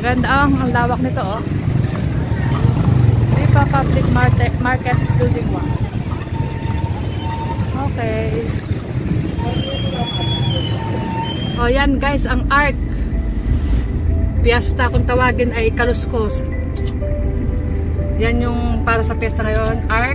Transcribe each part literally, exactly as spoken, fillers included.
Ganda ang, ang lawak nito oh. LIPA Public Market, Market Building one. Okay. O yan guys, ang arc. Piyesta kung tawagin ay kaluskos. Yan yung para sa piyesta ngayon, arc.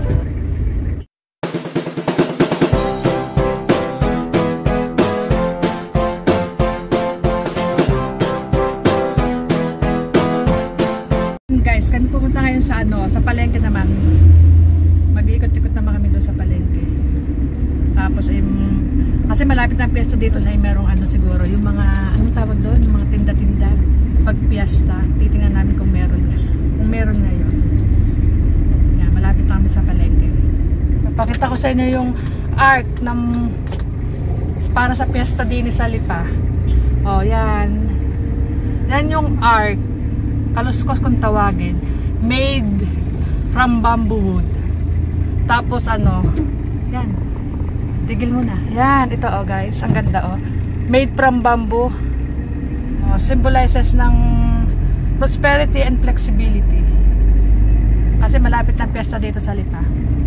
Guys, kami pupunta ngayon sa ano, sa palengke naman. Mag-iikot-ikot naman kami doon sa palengke. Tapos im kasi malapit ang piyesta dito na merong ano siguro, yung mga anong tawag doon, yung mga tinda-tinda pag piyesta, titingnan namin kung meron na. Kung meron na yun. Yan, malapit kami sa palengke. Papakita ko sa inyo yung arc ng para sa piyesta din sa LIPA. Oh, yan. Yan yung arc. Kaluskos kung tawagin. Made from bamboo wood. Tapos ano, yan. Tigil mo na. Yan, ito oh guys. Ang ganda oh. Made from bamboo. Oh, symbolizes ng prosperity and flexibility. Kasi malapit ng piyesta dito sa LIPA.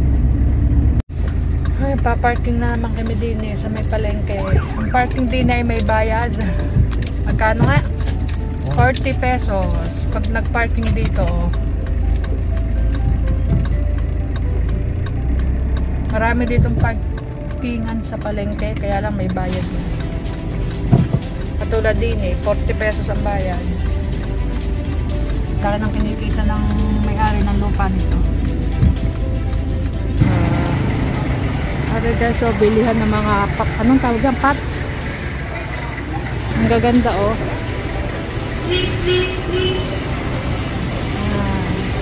Ay, paparking na naman kami din eh, sa may palengke. Ang parking din ay may bayad. Magkano nga? forty pesos. Pag nagparking dito. Marami ditong parkingan sa palengke, kaya lang may bayad din. Katulad din eh, forty pesos ang bayad. Kaya nang kinikita ng may-ari ng lupa nito. Uh, Ada dahil so bilihan ng mga pat, anong tawag yan? Pots. Ang gaganda oh. Ah.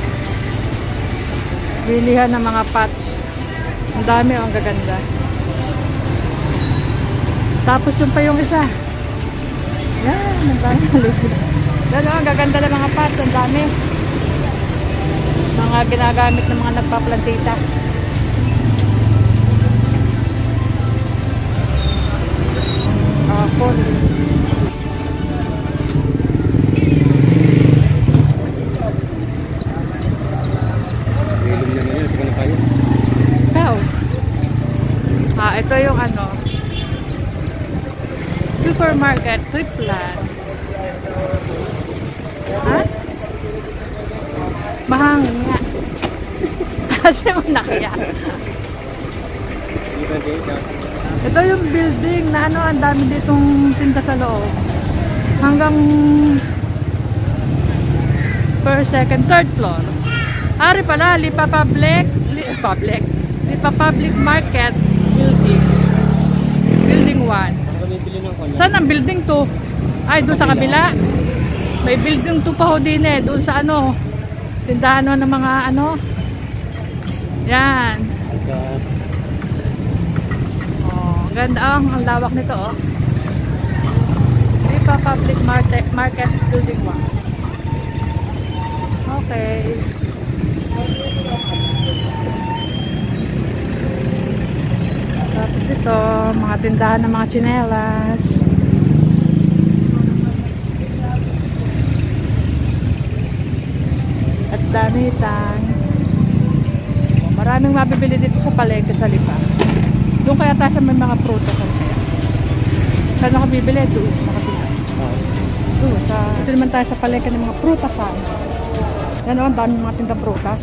Bilihan ng mga pots. Ang dami oh, ang gaganda. Tapos yung pa yung isa. Yan, ang dami malipid. Yan oh, ang gaganda ng mga pots. Ang dami. Mga ginagamit ng mga nagpaplantita. Apple. Ah, ito yung ano supermarket Triplan. Ha? Mahangin nga. Kasi manakya. Ito yung building na ano, ang dami ditong tinda sa loob. Hanggang per second, third floor. Ari pala, LIPA Public, LIPA Public, LIPA Public Market Building. Building one. Saan ang building two? Ay, doon sa kabila. May building two pa ho din eh. Doon sa ano, tindahan ng mga ano. Yan. Oh, ganda oh, ang lawak nito oh. LIPA Public Market, Market Building one. Okay. Tapos ito, mga tindahan ng mga tsinelas. At damitan. Maraming mabibili dito sa palengke sa LIPA. Doon kaya tayo sa may mga prutas. Saan ako bibili? Doon sa kabila. Doon sa, ito naman tayo sa palengke ng mga prutas. Yan o, ang daming mga tindang prutas.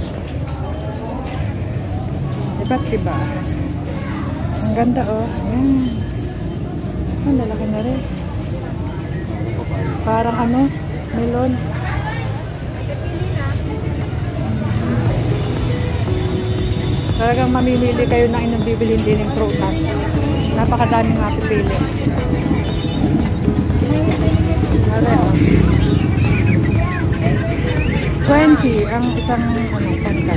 Iba't iba. Ang ganda oh. Ayan. Ang lalaki na rin. Parang ano, melon. Talagang mamimili kayo ng inang bibilhin din ng prutas. Napakadaming nga pipili. Ano oh. twenty ang isang ano, pangkat.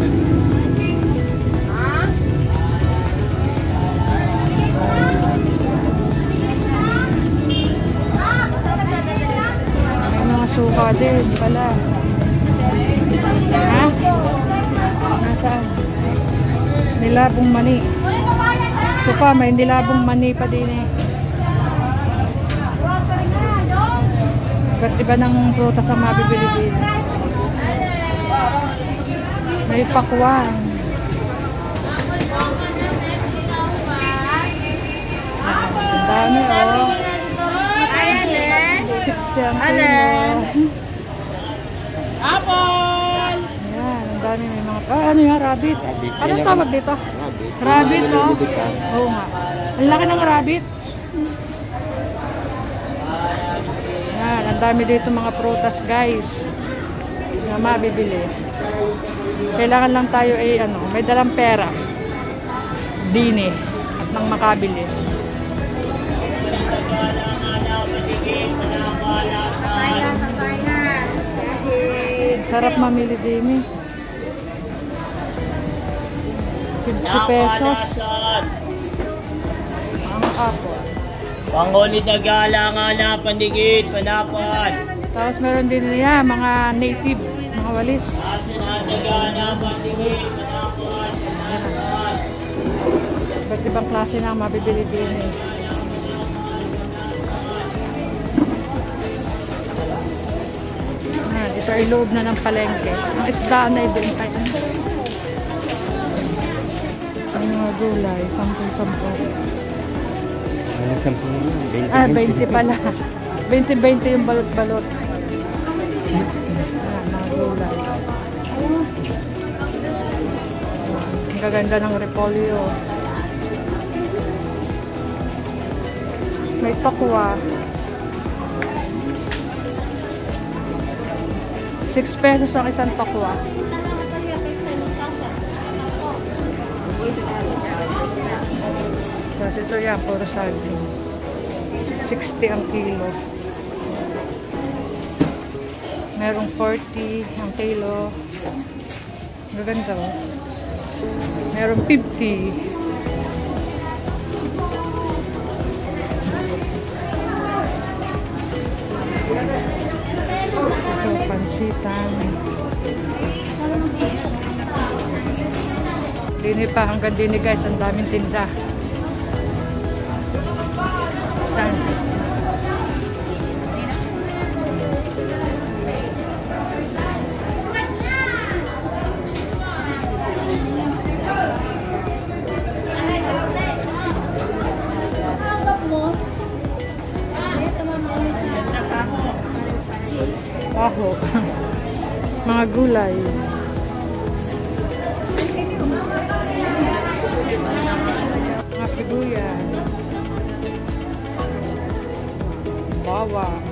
Suka din pala. Ha? Nasaan? Nilabong mani. Ito pa, may nilabong mani pa din eh. Iba't iba ng prutas ang mabibili din. May pakwan. Ang dami oh. sixty ang kilo. Apple! Ayan, ang dami may mga... Ah, ano yan? Rabbit? Anong tawag dito? Rabbit, no? Oo nga. Ang laki ng rabbit. Ayan, ang dami dito mga prutas, guys. Na mabibili. Kailangan lang tayo ay ano, may dalang pera. Dini. At nang makabili. Sarap mamili din eh. fifty pesos. Ang apple. Pangulit na gala nga na pandigit, panapan. Tapos meron din niya mga native, mga walis. Ba't ibang klase na ang mabibili din eh. Ah, ito ay loob na ng palengke. Ang isda na doon tayo. Ang mga gulay, sampu-sampu. Ah, twenty pala. twenty twenty yung balot-balot. Ah, mga gulay. Ang gaganda ng repolyo. May pakwa. six pesos ang isang pakwa. Tapos ito yan, puro saging. sixty ang kilo. Merong forty ang kilo. Gaganda oh. Merong fifty. Ito, pansitan. Dini pa, hanggang dini guys, ang daming tinda. Saan? Aho. Mga gulay. Mga sibuyas. Bawang.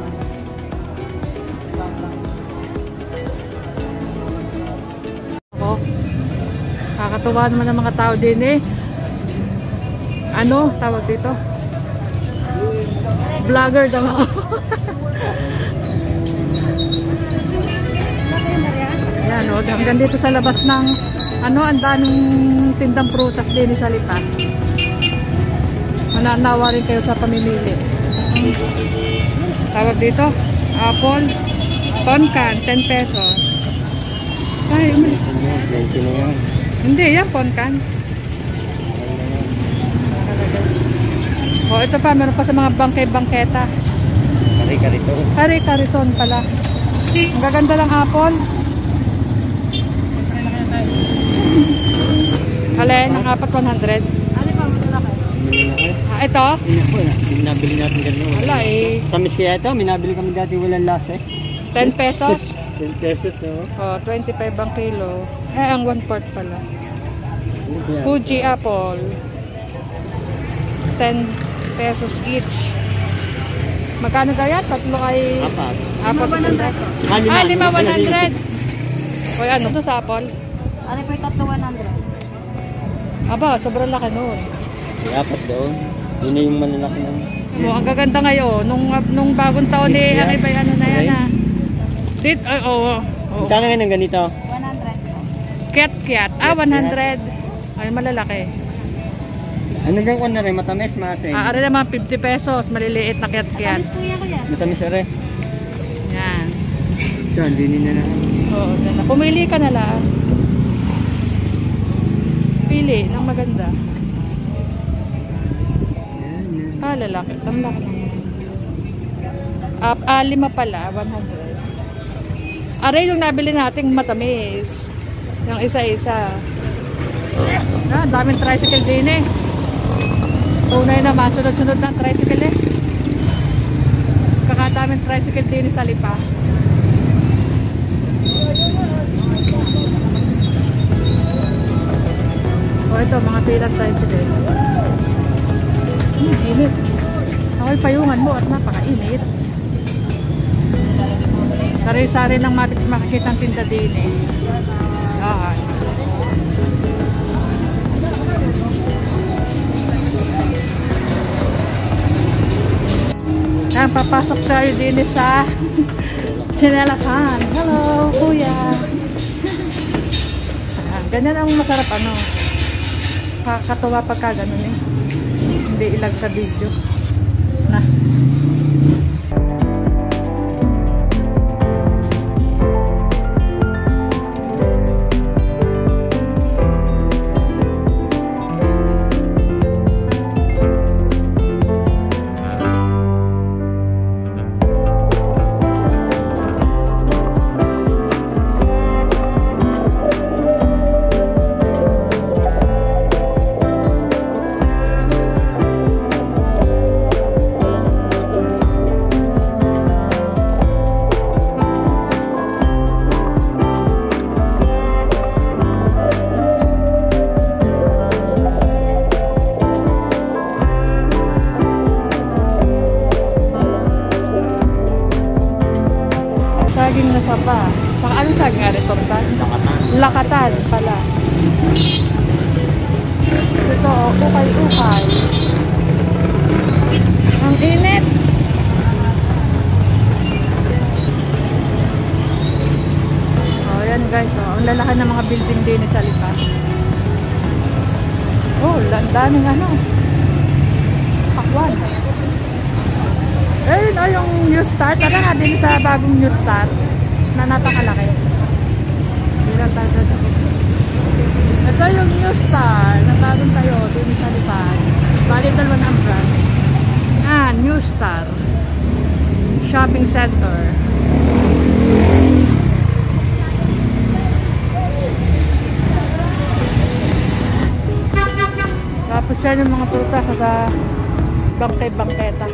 Ako. Kakatuwa naman ng mga tao din eh. Ano? Tawag dito? Vlogger daw ako. Yan o, hanggang dito sa labas ng ano, ang daming tindang prutas din sa Lipa. Mananawa rin kayo sa pamimili. Tawag dito, apple, poncan, ten pesos. Ay, umalis. Hindi, yan, poncan. O, ito pa, meron pa sa mga bangkay-bangketa. Kari-kariton. Kari-kariton pala. Ang gaganda lang apple. Alin, ang apat one hundred. Alin pa, malalaki. Ah, ito? Minabili natin ganun. Wala eh. Tamis kaya ito, minabili kami dati walang lasa eh. ten pesos? ten pesos no? Oh, twenty-five ang kilo. Eh, ang one fourth pala. Fuji apple. ten pesos each. Magkano kaya? Tatlo ay... Apat. Apat. one hundred. Ah, lima one hundred. O ano ito sa apple? Ano po yung tatlo one hundred? Aba, sobrang laki nun. May apat doon. Yun na yung malalaki ng... Oh, ang gaganda ngayon. Nung, nung bagong taon eh, ang iba ano na yan ah. Dit, ay, oo. Oh, Magkano nga ng ganito? one hundred. Kiat-kiat. Ah, one hundred. Ay, malalaki. Ano gang kwan na rin? Matamis, maasin. Ah, ari naman fifty pesos. Maliliit na kiat-kiat. Alis kuya ko yan. Matamis na rin. Yan. Saan, dinin na na. Oo, ganda. Pumili ka na lang. Pili ng maganda. Yan, yan. Ah, lalaki. Ang laki naman. Ah, ah, lima pala, one hundred. Aray yung nabili nating matamis. Yung isa-isa. Ah, daming tricycle din eh. Unay naman, sunod-sunod na tricycle eh. Kakadaming tricycle din sa Lipa. O ito, mga pilang tricycle. Hmm, init. Ako'y payungan mo at napakainit. Sari-sari lang makikita ang tinda din eh. Ah. Yan, papasok tayo din sa Chinelasan. Hello, kuya. Ah, ganyan ang masarap ano. Kakatuwa pagka ganun eh. Hindi ilag sa video. Na. Saging na sapa. Saka ano saging nga rin? Lakatan. Lakatan pala. Ito, ukay-ukay. Ang init. Oh, yan guys. Oh. Ang lalahan ng mga building din sa Lipa. Oh, daming ano. Pakwan. Ayun, oh, yung New Start. Ano nga din sa bagong New Start na napakalaki. Bilang tayo doon. Ito yung New Start na bagong tayo din sa Lipa. Bali, dalawa na ang brand. Ah, New Star Shopping Center. Tapos yan yung mga prutas sa bangkay-bangketa.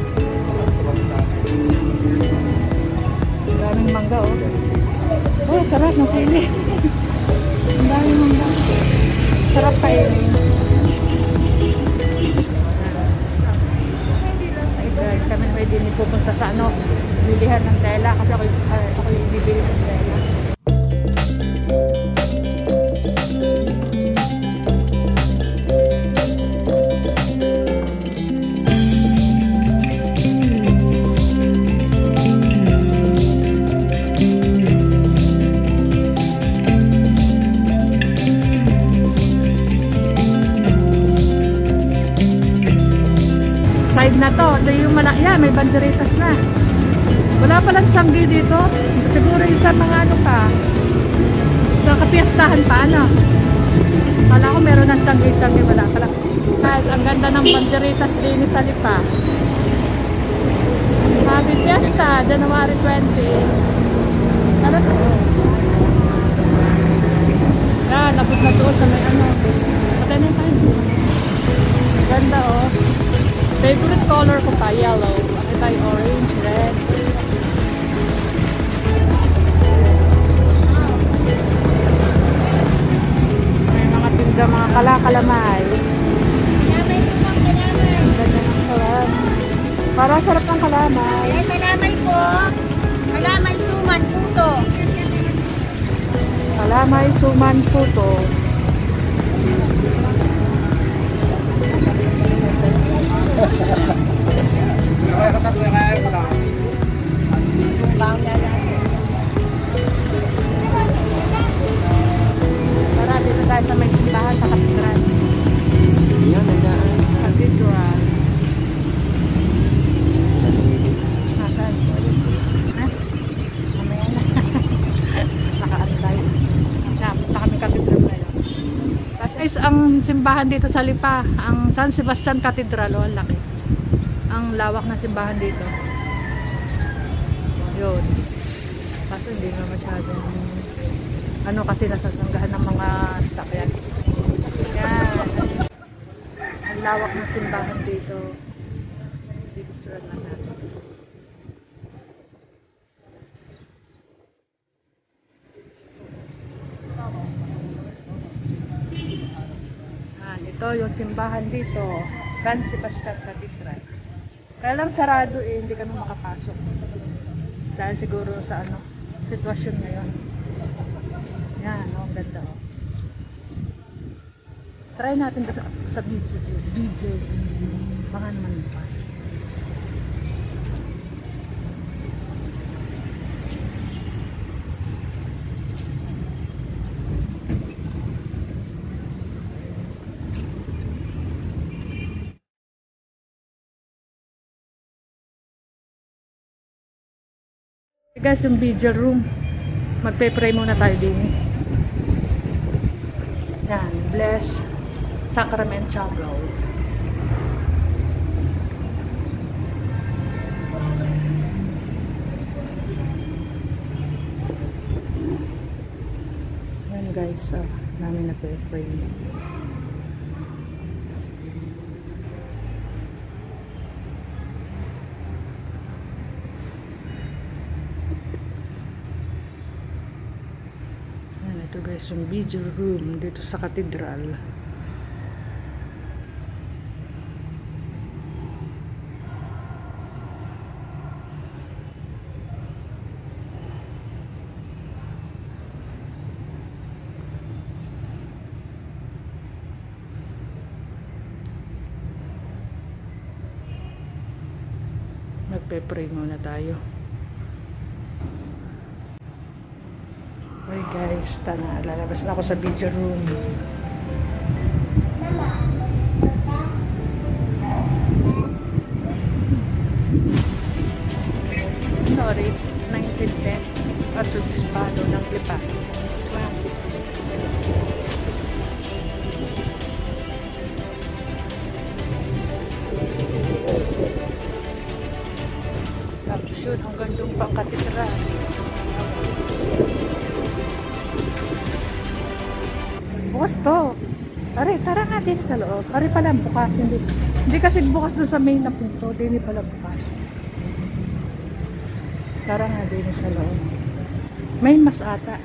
Daming mangga oh. Oh, sarap ng sili. Ang daming mangga. Sarap kainin. Ay guys, kami may din pupunta sa ano, bilihan ng tela kasi ako uh, ako yung bibili ng tela. Side na to, ito yung malaki, yeah, may banderitas na. Wala palang tiyanggi dito. Siguro yung sa mga ano pa, sa kapiyastahan pa, ano. Kala ko meron ng tiyanggi-tiyanggi, wala pala. Guys, ang ganda ng banderitas din sa Lipa. Happy Fiesta, January twentieth. Ano to? Yan, nabot na doon sa may ano. Patay na tayo. Ganda oh. Favorite color ko pa, yellow. Bakit tayo orange, red. May mga tinda, mga kalakalamay. Kalamay po po, kalamay. Ganda ng kalam. Parang sarap ng kalamay. Eh, kalamay po. Kalamay suman, puto. Kalamay, suman, puto. Tara, dito tayo sa may simbahan sa katedral. Cathedral. Nasaan? Ha? Mamaya na. Nakaan tayo. Napunta kami katedral na yun. Tapos is ang simbahan dito sa Lipa, ang San Sebastian Cathedral, oh, ang laki. Ang lawak na simbahan dito. Yun. Kaso hindi na masyadong ano kasi nasasanggahan ng mga sakyan. Yan. Ang lawak ng simbahan dito. Picture na natin. Ah, ito yung simbahan dito. San Sebastian Cathedral. Kaya lang sarado eh, hindi kami makapasok. Dahil siguro sa ano, sitwasyon ngayon. Yan, oh, ganda oh. Try natin sa, sa B J. B J. Baka naman bukas. Guys, yung video room, magpe-pray muna tayo din. Yan, bless Sacrament Chapel. Yan guys, uh, namin nagpe-pray. Ito guys, yung video room dito sa cathedral. Magpe-pray muna tayo. Okay guys, tana, lalabas na ako sa video room. Sorry, nineteen ten at Obispado ng Lipa. Tapos yun, hanggang doon pang katedral. Bukas to. Are, tara nga din sa loob. Are pala bukas. Hindi, hindi kasi bukas doon sa main na punto. Hindi pala bukas. Tara nga din sa loob. May mas ata.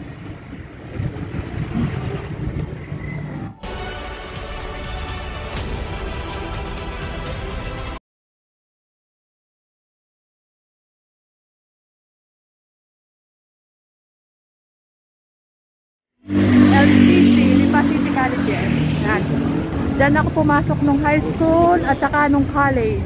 L I P A City College. Yan. Diyan ako pumasok nung high school at saka nung college.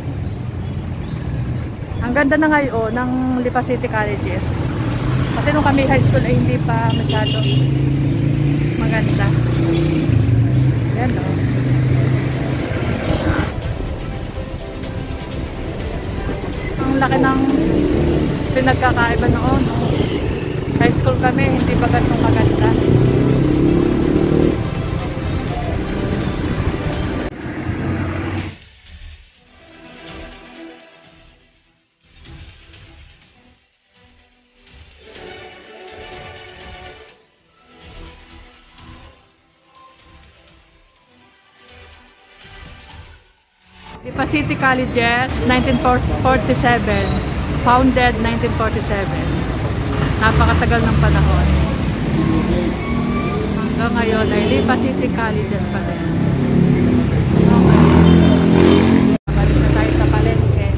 Ang ganda na ngayon ng L I P A City Colleges. Kasi nung kami high school ay hindi pa masyado maganda. Yan o. Ang laki ng pinagkakaiba noon. High school kami, hindi pa ganun maganda. L I P A City Colleges, nineteen forty-seven. Founded nineteen forty-seven. Napakatagal ng panahon. Hanggang ngayon ay L I P A City Colleges pa rin. Okay. Balik na tayo sa palengke.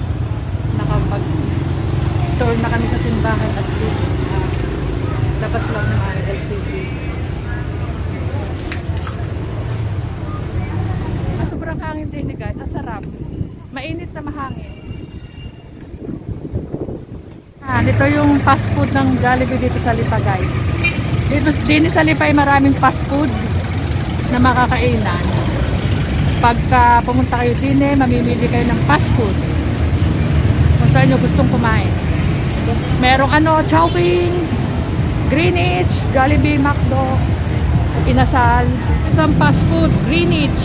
Nakapag-tour na kami sa simbahan at dito sa labas lang ng L C C. Ah, sobrang hangin din guys. Ang sarap. Mainit na mahangin. Ah, ito yung fast food ng Jollibee dito sa Lipa guys. Dito din sa Lipa ay maraming fast food na makakainan. Pagka pumunta kayo din eh, mamimili kayo ng fast food. Kung saan nyo gustong kumain. Merong ano, Chowing, Greenwich, Jollibee, McDo, Inasal. Isang fast food, Greenwich.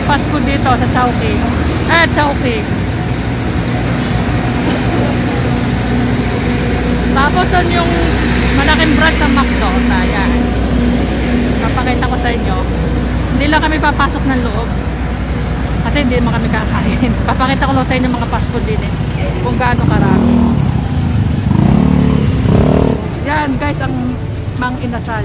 fast food dito sa Chowking. Eh, Chowking. Tapos doon yung malaking branch ng McDo. Ayan. Papakita ko sa inyo. Hindi lang kami papasok ng loob. Kasi hindi naman kami kakain. Papakita ko lang sa inyo mga fast food din eh. Kung gaano karami. Yan guys, ang Mang Inasal.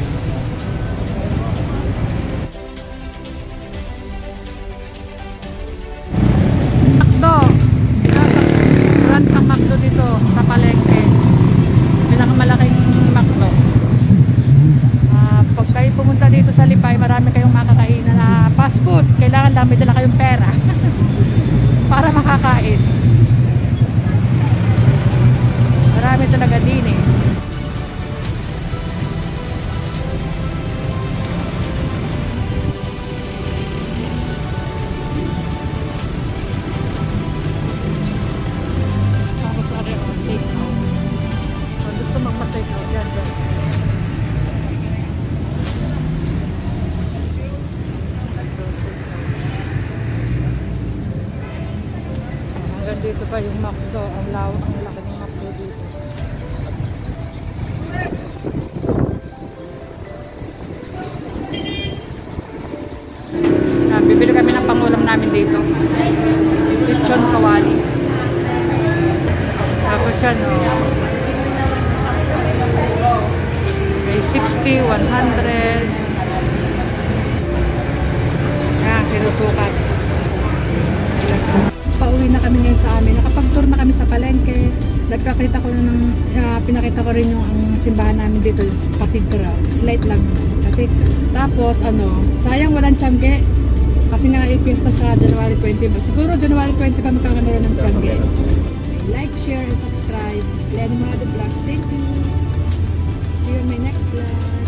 McDo. Branch ng McDo dito sa palengke. Pinakamalaking McDo. Uh, pag kayo pumunta dito sa Lipay, marami kayong makakainan na fast food. Kailangan lang may dala kayong pera para makakain. Marami talaga din eh. Tapos ari o take out. Kung gusto magpa-take out, yan dyan. Hanggang dito pa yung McDo. Ang lawak, ang laki ng McDo dito. Ah, bibili kami ng pangulam namin dito. Lechon kawali. Tapos yan o. Okay, sixty, one hundred. Yan, sinusukat. Pauwi na kami ngayon sa amin. Nakapag-tour na kami sa palengke. Nagkakita ko na ng, uh, pinakita ko rin yung ang simbahan namin dito sa Cathedral. Slight lang. Kasi, tapos, ano, sayang walang tiyangge. Kasi nga, i-fiesta sa January twenty. Siguro, January twenty pa magkakaroon ng tiyangge. Like, share, and subscribe. Lenny Mado Vlogs. Thank you. See you in my next vlog.